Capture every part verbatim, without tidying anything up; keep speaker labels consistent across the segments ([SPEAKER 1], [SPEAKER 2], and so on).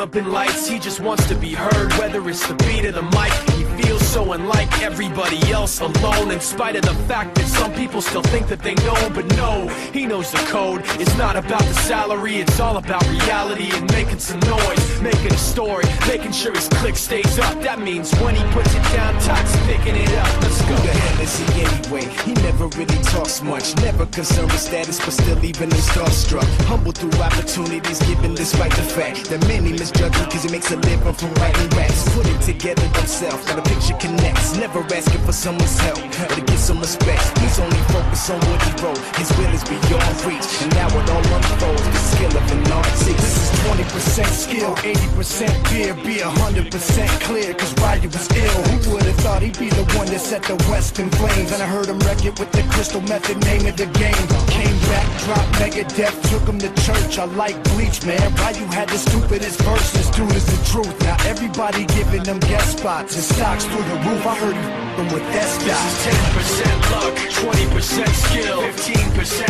[SPEAKER 1] up in lights, he just wants to be heard. Whether it's the beat of the mic, he feels so unlike everybody else, alone. In spite of the fact that some people still think that they know, but no, he knows the code. It's not about the salary, it's all about reality and making some noise, making a story, making sure his click stays up. That means when he puts it down, Tox picking it up. Let's go.
[SPEAKER 2] Who the hell is he anyway? He never really talks much, never concerned with status, but still even in starstruck. Humble through opportunities, given despite the fact that many misjudge him cause he makes a living from writing raps. Put it together himself, got a picture connects, never asking for someone's help or to get some respect. He's only focused on what he wrote, his will is beyond reach, and now it all unfolds, the skill of an artist.
[SPEAKER 3] This is twenty percent skill, eighty percent beer, be one hundred percent clear, cause Ryder was ill. Who would've thought he'd be the one that set the West in flames? And I heard him wreck it with the Crystal Method, name of the game. Came back, dropped Megadeth, took him to church. I like Bleach, man. Why you had the stupidest verses? Dude, is the truth. Now everybody giving them guest spots and stocks through the roof. I heard you f***ing with that stock.
[SPEAKER 1] This is ten percent luck, twenty percent skill, fifteen percent.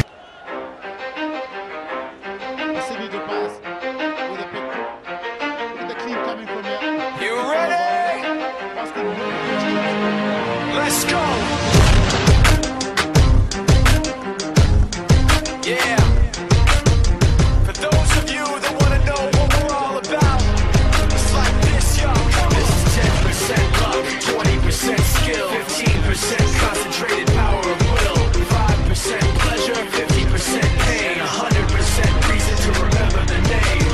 [SPEAKER 1] You ready? Let's go. Yeah. For those of you that want to know what we're all about, it's like this, yo. This is ten percent luck, twenty percent skill, fifteen percent concentrated power of will, five percent pleasure, fifty percent pain, one hundred percent reason to remember the name.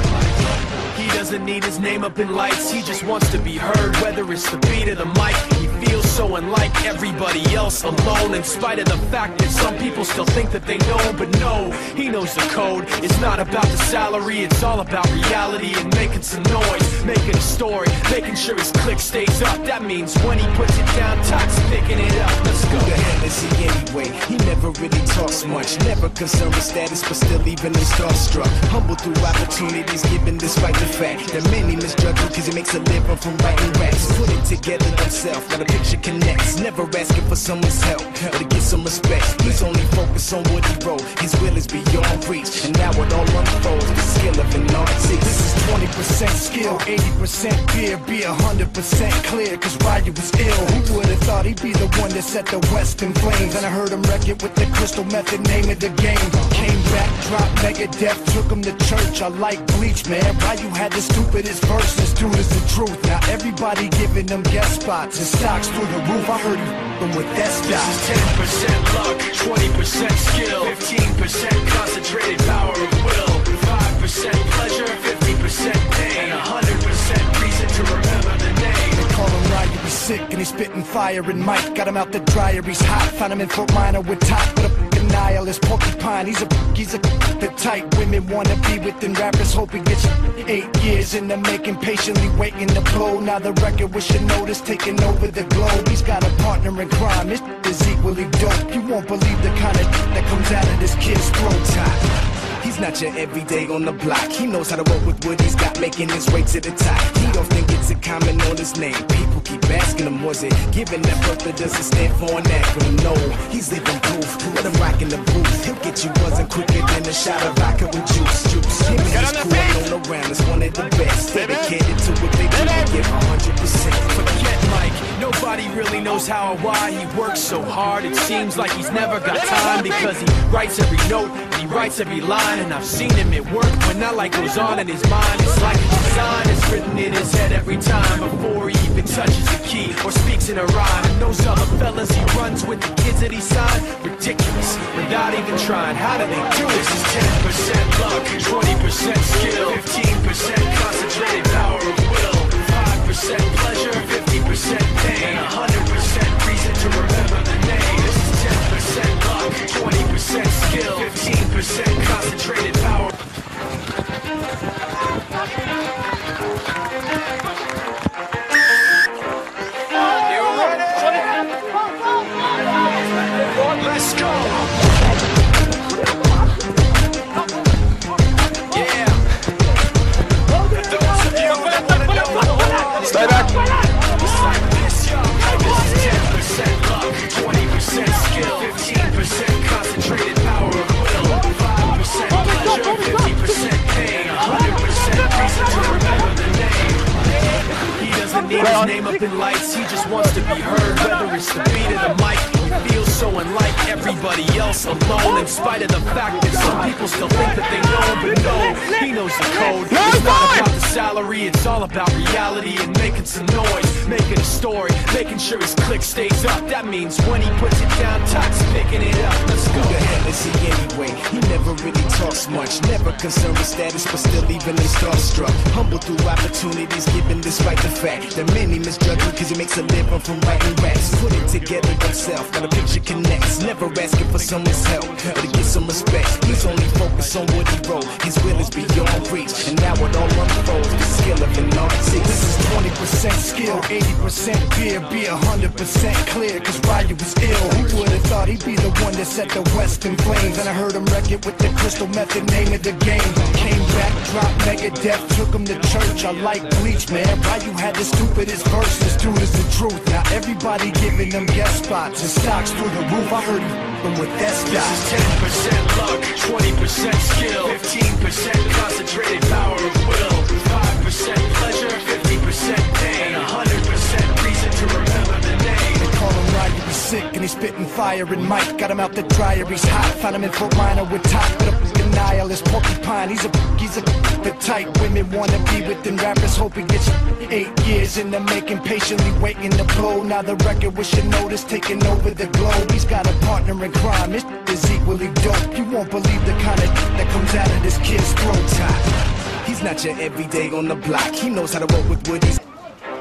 [SPEAKER 1] He doesn't need his name up in lights, he just wants to be heard. Whether it's the beat of the mic, he feels so unlike everybody else, alone. In spite of the fact that some people still think that they know, but no, he knows the code. It's not about the salary, it's all about reality and making some noise, making a story, making sure his click stays up. That means when he puts it down, Tox picking it up. Let's go.
[SPEAKER 2] Who the hell is he anyway? He never really talks much, never concerned with status, but still even in starstruck. Humble through opportunities, given despite the fact that many misjudge him cause he makes a living from writing raps. Put it together himself, got a picture connects, never asking for someone's help or to get some respect. He's only focused on what he wrote, his will is beyond reach, and now it all unfolds, the skill of an artist.
[SPEAKER 3] This is twenty percent skill, eighty percent beer, be one hundred percent clear, cause Ryder was ill. Who would've thought he'd be the one that set the West in flames? And I heard him wreck it with the Crystal Method, name of the game. Came back, dropped Megadeth, took him to church. I like Bleach, man. Why you had the stupidest verses? Dude, is the truth. Now everybody giving them guest spots and stocks through the roof. I heard you f***ing with that stock.
[SPEAKER 1] This is ten percent luck, twenty percent skill, fifteen percent concentrated power of will, five percent pleasure, fifty percent pain, one hundred percent reason to remember the name.
[SPEAKER 3] They call him Ryder, he's sick and he's spitting fire. And Mike got him out the dryer, he's hot. Found him in Fort Minor with top, but a f***ing nihilist porcupine. He's a he's a the type women wanna be with, and rappers hope he gets eight years in the making, patiently waiting to blow. Now the record with your notice taking over the globe. He's got a partner in crime, this is equally dope. You won't believe the kind of that comes out of this kid's throat.
[SPEAKER 2] He's not your everyday on the block. He knows how to work with what he's got, making his way to the top. He don't think it's a comment on his name. People keep asking him, was it given that birth that doesn't stand for an acronym? No, he's living proof. Let him rock in the booth. He'll get you buzzing quicker than a shot of vodka with juice. Juice. Him and his crew known around as one of the best. Dedicated to what they do, they give one hundred percent.
[SPEAKER 1] Forget Mike, nobody really knows how or why he works so hard. It seems like he's never got time, because he writes every note and he writes every line. And I've seen him at work when that light goes on in his mind. It's like a design is written in his head every time before he even touches a key or speaks in a rhyme. And those other fellas he runs with, the kids that he signed, ridiculous, without even trying. How do they do this? Is ten percent luck, twenty percent skill, fifteen percent concentrated power of will, five percent pleasure, fifty percent pain, one hundred percent reason to remember the name. This is ten percent luck, twenty percent skill, fifteen percent concentrated power. You ready? Let's go. Yeah. For those of you that wanna know, stay back. It's like this, yo. This is ten percent luck, twenty percent skill, fifteen percent concentrated power of will, five percent pleasure,
[SPEAKER 2] he just wants to be heard. Whether it's the beat of the mic, he feels so unlike everybody else, alone. In spite of the fact that some people still think that they know, but no, he knows the code. It's not about the salary, it's all about reality and making some noise, making a story, making sure his click stays up. That means when he puts it down, Tox picking it up. Let's go. Who the hell is he anyway? He never really talks much, never concerned with status, but still even in starstruck. Humble through opportunities given despite the fact that many misjudge him cause he makes a living from writing raps. Put it together himself, got a picture connects, never asking for someone's help, but to get some respect. He's only focused on what he wrote, his will is beyond reach, and now it all unfolds, the skill of an artist.
[SPEAKER 3] This is twenty percent skill, eighty percent beer, be one hundred percent clear, cause Ryu was ill. Who would've thought he'd be the one that set the West in flames? And I heard him wreck it with the Crystal Method, name of the game. Came back, dropped Megadeth, took him to church. I like Bleach, man. Ryu had the stupidest verse, this dude is the truth. Now everybody giving them guest spots and stocks through the roof. I heard him with that stock.
[SPEAKER 2] This is ten percent luck, twenty percent skill, fifteen percent concentrated power of will, five percent pleasure, fifty percent pain, one hundred percent reason to remember the name.
[SPEAKER 3] They call him Ryu, he's sick and he's spitting fire. And Mike got him out the dryer, he's hot. Found him in Fort Minor with top, but a nihilist porcupine. He's a he's a the type women wanna be with, and rappers hope he gets eight years in the making, patiently waiting to blow. Now the record with your notice taking over the globe. He's got a partner in crime, his is equally dope. You won't believe the kind of that comes out of this kid's throat. Top.
[SPEAKER 2] He's not your everyday on the block, he knows how to roll with what he's.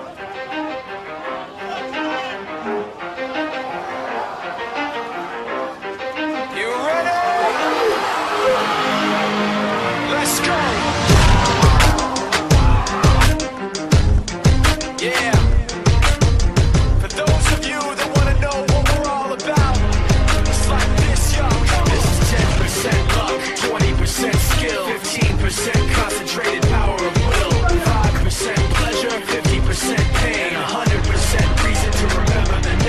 [SPEAKER 2] Concentrated power of will, five percent pleasure, fifty percent pain, one hundred percent reason to remember the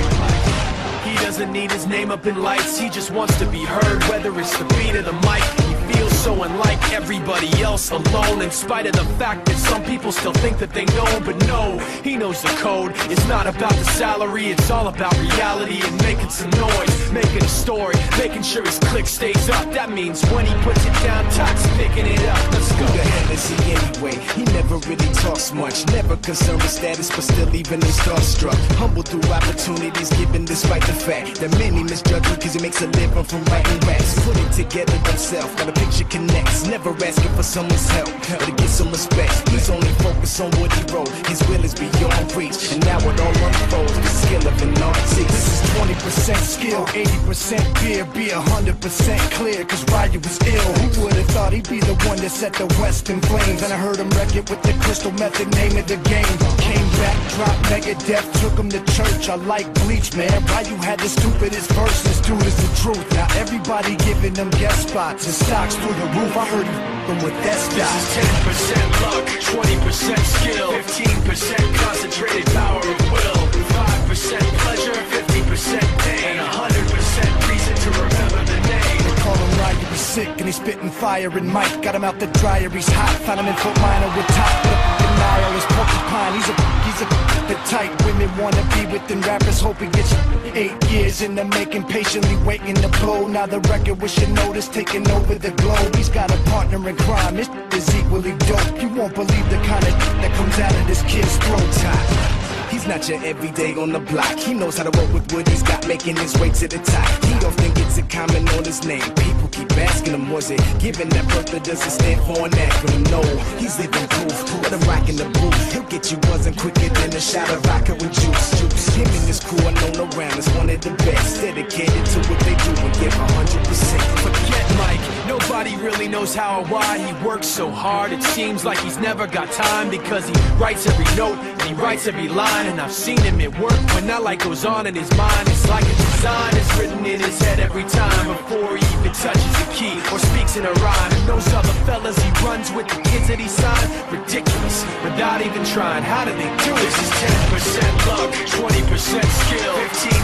[SPEAKER 2] name. He doesn't need his name up in lights, he just wants to be heard. Whether it's the beat of the mic, he feels so unlike everybody else, alone. In spite of the fact that some people still think that they know, but no, he knows the code. It's not about the salary, it's all about reality and making some noise, making a story, making sure his click stays up. That means when he puts it down, Tox picking it up. Let's go. Who the hell is he anyway? He never really talks much, never concerned with status, but still even in starstruck. Humble through opportunities given despite the fact that many misjudge him cause he makes a living from writing raps. Put it together himself, got a picture connects, never asking for someone's help, but to get some respect. He's only focused on what he wrote, his will is beyond reach, and now it all unfolds, the skill of an artist.
[SPEAKER 3] This is twenty percent skill, eighty percent beer, be one hundred percent clear, cause Ryu was ill. Who would've thought he'd be the one that set the West in flames? And I heard him wreck it with the Crystal Method, name of the game. Came back, dropped Megadeth, took him to church. I like Bleach, man. Ryu had the stupidest verse, this dude is the truth. Now everybody giving them guest spots and stocks through the roof. I heard him with that stock.
[SPEAKER 2] This is ten percent luck, twenty percent skill, fifteen percent concentrated power of will, five percent pleasure, fifty percent pain, one hundred percent reason to remember the name.
[SPEAKER 3] They call him Ryu, he's sick and he's spitting fire. And Mike got him out the dryer, he's hot. Found him in Fort Minor with top, but a nihilist porcupine. He's a he's a the type women wanna be with, and rappers hope he gets eight years in the making, patiently waiting to blow. Now the record with your notice taking over the globe. He's got a partner in crime, his is equally dope. You won't believe the kind of that comes out of this kid's throat. Top.
[SPEAKER 2] He's not your everyday on the block, he knows how to roll with what he's got, making his way to the top. He often gets a comment on his name, people keep asking him, was it given that birth that doesn't stand for an acronym? No, he's living proof, let him rock in the booth. He'll get you buzzing quicker than a shot of vodka with juice. juice. Him and his crew are known around as one of the best, dedicated to what they do and give one hundred percent. Forget Mike, nobody really knows how or why he works so hard. It seems like he's never got time, because he writes every note and he writes every line. And I've seen him at work when that light goes on in his mind. It's like a design is written in his head every time, before he even touches a key or speaks in a rhyme. And those other fellas he runs with, the kids that he signed, ridiculous, without even trying. How do they do it? This is ten percent luck, twenty percent skill, fifteen